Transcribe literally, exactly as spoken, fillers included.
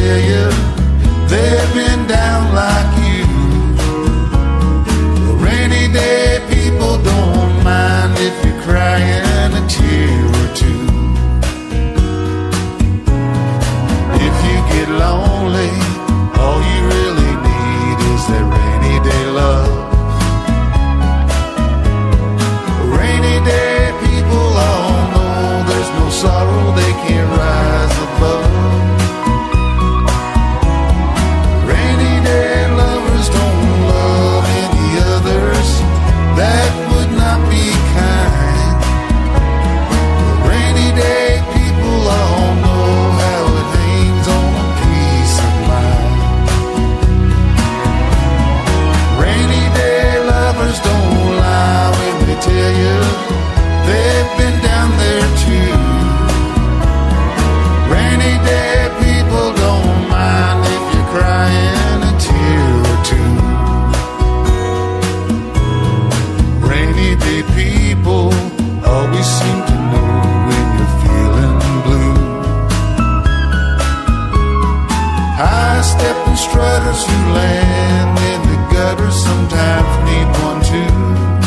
tell you they've been down like you. The rainy day people don't mind if you're crying a tear or two. If you get lonely, all you really need is that rainy day love. Rainy day people all know there's no sorrow they can't rise above. Rainy day lovers don't love any others, that would not be kind. Rainy day people all know how it hangs on a peace of mind. Rainy day lovers don't lie when they tell you they've been down there too. Rainy day people don't mind if you're crying a tear or two. Rainy day people always seem to know when you're feeling blue. High-stepping strutters who land in the gutter sometimes need one too.